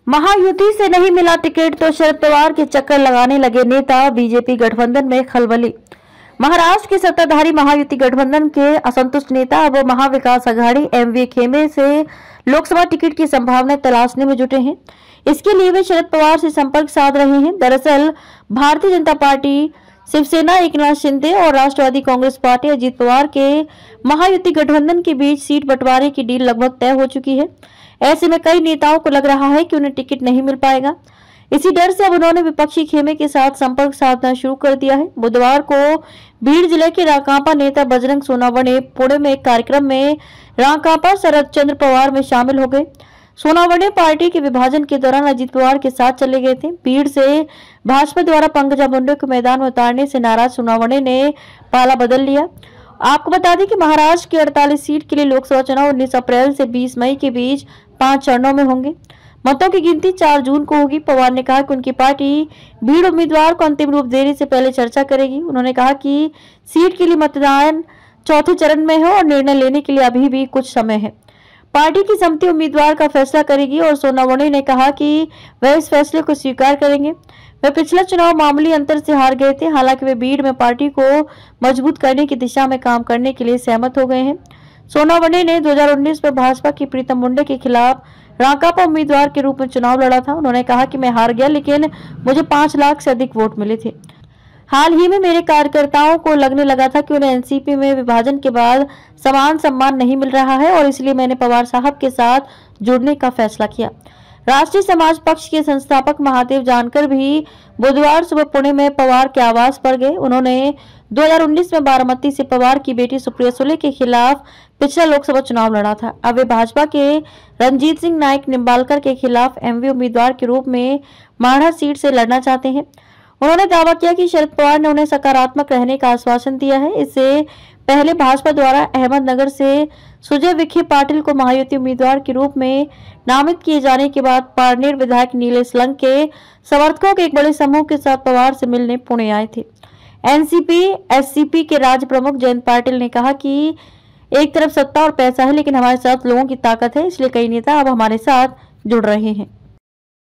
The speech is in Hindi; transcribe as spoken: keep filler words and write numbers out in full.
महायुति से नहीं मिला टिकट तो शरद पवार के चक्कर लगाने लगे नेता, बीजेपी गठबंधन में खलबली। महाराष्ट्र के सत्ताधारी महायुति गठबंधन के असंतुष्ट नेता अब महाविकास अघाड़ी एमवी खेमे से लोकसभा टिकट की संभावना तलाशने में जुटे हैं। इसके लिए वे शरद पवार से संपर्क साध रहे हैं। दरअसल भारतीय जनता पार्टी, शिवसेना एकनाथ शिंदे और राष्ट्रवादी कांग्रेस पार्टी अजीत पवार के महायुति गठबंधन के बीच सीट बंटवारे की डील लगभग तय हो चुकी है। ऐसे में कई नेताओं को लग रहा है कि उन्हें टिकट नहीं मिल पाएगा। इसी डर से अब उन्होंने विपक्षी खेमे के साथ संपर्क साधना शुरू कर दिया है। बुधवार को भीड़ जिले के राकांपा नेता बजरंग सोनावणे पुणे में एक कार्यक्रम में राकांपा शरद चंद्र पवार में शामिल हो गए। सोनावणे पार्टी के विभाजन के दौरान अजीत पवार के साथ चले गए थे। भीड़ से भाजपा द्वारा पंकजा मुंडे को मैदान में उतारने से नाराज सोनावणे ने पाला बदल लिया। आपको बता दें कि महाराष्ट्र की अड़तालीस सीट के लिए लोकसभा चुनाव उन्नीस अप्रैल से बीस मई के बीच पांच चरणों में होंगे। मतों की गिनती चार जून को होगी। पवार ने कहा कि उनकी पार्टी भीड़ उम्मीदवार को अंतिम रूप देने से पहले चर्चा करेगी। उन्होंने कहा कि सीट के लिए मतदान चौथे चरण में है और निर्णय लेने के लिए अभी भी कुछ समय है। पार्टी की समिति उम्मीदवार का फैसला करेगी और सोनावणे ने कहा कि वह इस फैसले को स्वीकार करेंगे। वे पिछला चुनाव मामूली अंतर से हार गए थे। हालांकि वे भीड़ में पार्टी को मजबूत करने की दिशा में काम करने के लिए सहमत हो गए हैं। सोनावणे ने दो हज़ार उन्नीस में भाजपा की प्रीतम मुंडे के खिलाफ राकांपा उम्मीदवार के रूप में चुनाव लड़ा था। उन्होंने कहा कि मैं हार गया, लेकिन मुझे पांच लाख से अधिक वोट मिले थे। हाल ही में मेरे कार्यकर्ताओं को लगने लगा था कि उन्हें एनसीपी में विभाजन के बाद समान सम्मान नहीं मिल रहा है और इसलिए मैंने पवार साहब के साथ जुड़ने का फैसला किया। राष्ट्रीय समाज पक्ष के संस्थापक महादेव जानकर भी बुधवार सुबह पुणे में पवार के आवास पर गए। उन्होंने दो हज़ार उन्नीस में बारामती से पवार की बेटी सुप्रिया सुले के खिलाफ पिछला लोकसभा चुनाव लड़ा था। अब वे भाजपा के रणजीत सिंह नाइक निम्बालकर के खिलाफ एमवी उम्मीदवार के रूप में माढ़ा सीट से लड़ना चाहते हैं। उन्होंने दावा किया कि शरद पवार ने उन्हें सकारात्मक रहने का आश्वासन दिया है। इससे पहले भाजपा द्वारा अहमदनगर से सुजय विखे पाटिल को महायुति उम्मीदवार के रूप में नामित किए जाने के बाद पारनेर विधायक नीलेश लंग के समर्थकों के एक बड़े समूह के साथ पवार से मिलने पुणे आए थे। एनसीपी एससीपी के राज्य प्रमुख जयंत पाटिल ने कहा कि एक तरफ सत्ता और पैसा है, लेकिन हमारे साथ लोगों की ताकत है, इसलिए कई नेता अब हमारे साथ जुड़ रहे हैं।